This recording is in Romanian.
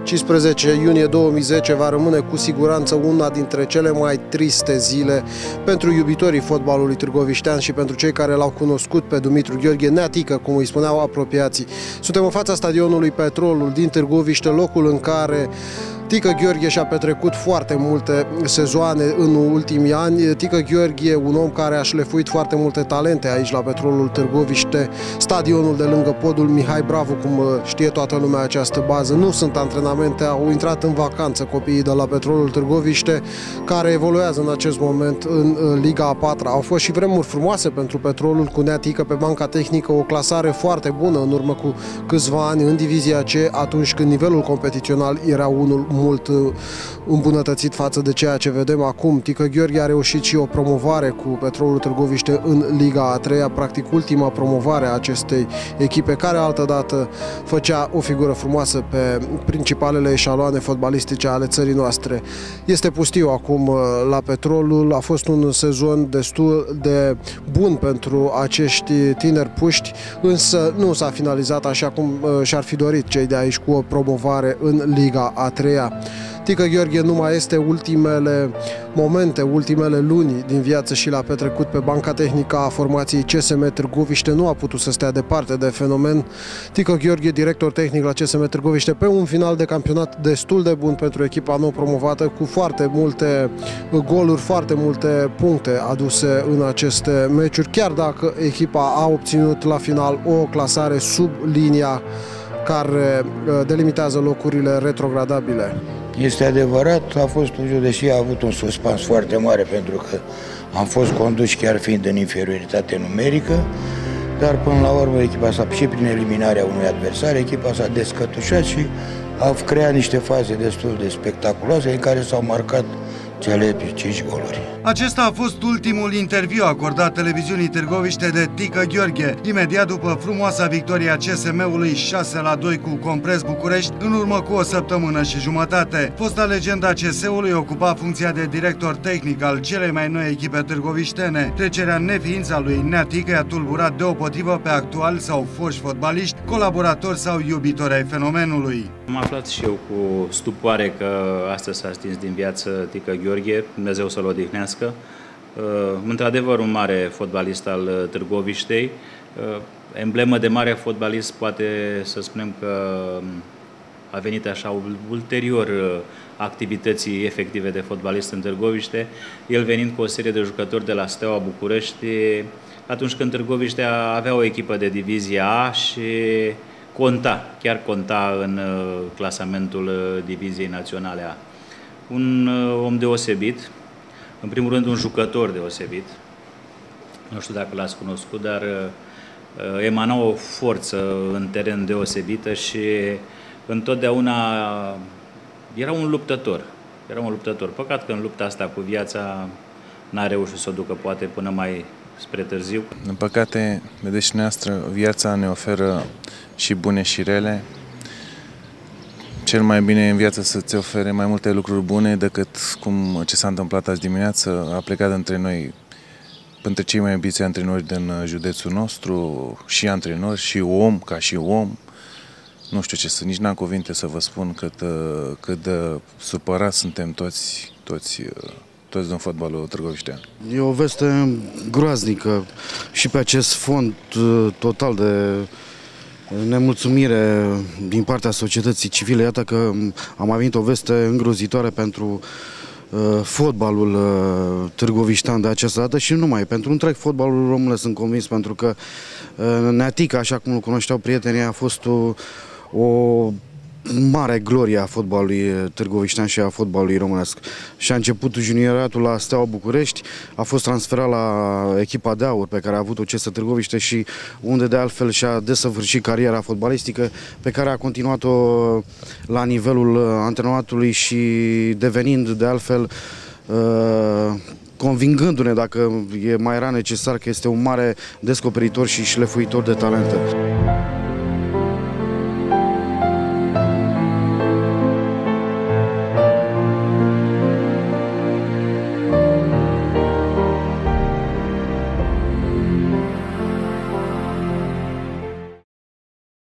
15 iunie 2010 va rămâne cu siguranță una dintre cele mai triste zile pentru iubitorii fotbalului târgoviștean și pentru cei care l-au cunoscut pe Dumitru Gheorghe Neatică, cum îi spuneau apropiații. Suntem în fața stadionului Petrolul din Târgoviște, locul în care Tică Gheorghe și-a petrecut foarte multe sezoane în ultimii ani. Tică Gheorghe, un om care a șlefuit foarte multe talente aici la Petrolul Târgoviște, stadionul de lângă podul Mihai Bravu, cum știe toată lumea această bază. Nu sunt antrenamente, au intrat în vacanță copiii de la Petrolul Târgoviște, care evoluează în acest moment în Liga a 4-a. Au fost și vremuri frumoase pentru Petrolul cu Neatică pe banca tehnică, o clasare foarte bună în urmă cu câțiva ani în divizia C, atunci când nivelul competițional era unul mult îmbunătățit față de ceea ce vedem acum. Tică Gheorghe a reușit și o promovare cu Petrolul Târgoviște în Liga a 3-a, practic ultima promovare a acestei echipe, care altădată făcea o figură frumoasă pe principalele eșaloane fotbalistice ale țării noastre. Este pustiu acum la Petrolul, a fost un sezon destul de bun pentru acești tineri puști, însă nu s-a finalizat așa cum și-ar fi dorit cei de aici cu o promovare în Liga a 3-a. Tică Gheorghe nu mai este, ultimele momente, ultimele luni din viață și l-a petrecut pe banca tehnică a formației CSM Târgoviște, nu a putut să stea departe de fenomen. Tică Gheorghe, director tehnic la CSM Târgoviște, pe un final de campionat destul de bun pentru echipa nou promovată, cu foarte multe goluri, foarte multe puncte aduse în aceste meciuri, chiar dacă echipa a obținut la final o clasare sub linia care delimitează locurile retrogradabile. Este adevărat, a fost un joc, deși a avut un suspans foarte mare, pentru că am fost conduși chiar fiind în inferioritate numerică, dar până la urmă echipa s-a, și prin eliminarea unui adversar, echipa s-a descătușat și a creat niște faze destul de spectaculoase în care s-au marcat cele 5 goluri. Acesta a fost ultimul interviu acordat televiziunii Târgoviște de Tică Gheorghe, imediat după frumoasa victorie a CSM-ului 6-2 cu Compres București, în urmă cu o săptămână și jumătate. Fosta legenda CS-ului ocupa funcția de director tehnic al celei mai noi echipe târgoviștene. Trecerea în neființa lui Neatică i-a tulburat deopotrivă pe actuali sau foști fotbaliști, colaboratori sau iubitori ai fenomenului. Am aflat și eu cu stupoare că astăzi s-a stins din viață Tică Gheorghe, Dumnezeu să-l odihnească. Într-adevăr, un mare fotbalist al Târgoviștei, emblemă de mare fotbalist, poate să spunem că a venit așa ulterior activității efective de fotbalist în Târgoviște, el venind cu o serie de jucători de la Steaua București, atunci când Târgoviștea avea o echipă de divizia A și chiar conta în clasamentul diviziei naționale A. Un om deosebit, în primul rând un jucător deosebit, nu știu dacă l-ați cunoscut, dar emana o forță în teren deosebită și întotdeauna era un luptător. Păcat că în lupta asta cu viața n-a reușit să o ducă poate până mai spre târziu. În păcate, vedeți și noastră, viața ne oferă și bune și rele. Cel mai bine în viață să-ți ofere mai multe lucruri bune decât cum ce s-a întâmplat azi dimineață. A plecat între noi, între cei mai iubiți antrenori din județul nostru, și antrenori, și om, ca și om. Nu știu ce să, nici n-am cuvinte să vă spun cât de supărați suntem toți din fotbalul târgoviștean. E o veste groaznică și pe acest fond total de nemulțumire din partea societății civile. Iată că a mai venit o veste îngrozitoare pentru fotbalul târgoviștean de această dată și nu numai, pentru întreg fotbalul românesc, sunt convins, pentru că Neatică, așa cum îl cunoșteau prietenii, a fost o mare glorie a fotbalului târgoviștean și a fotbalului românesc. Și a început junioratul la Steaua București, a fost transferat la echipa de aur pe care a avut-o CSM Târgoviște și unde de altfel și-a desăvârșit cariera fotbalistică, pe care a continuat-o la nivelul antrenatului și devenind de altfel convingându-ne, dacă mai era necesar, că este un mare descoperitor și șlefuitor de talente.